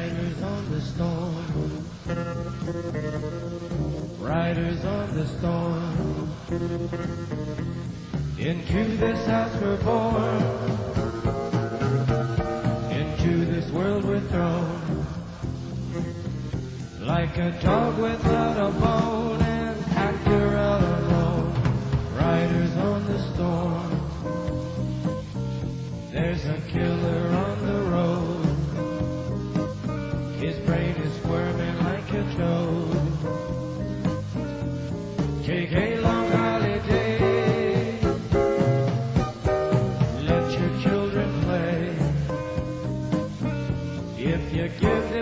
Riders on the storm, riders on the storm. Into this house we're born, into this world we're thrown, like a dog without a bone, an actor out alone. Riders on the storm, there's a killer on the road. His brain is squirming like a toad. Take a long holiday, let your children play. If you give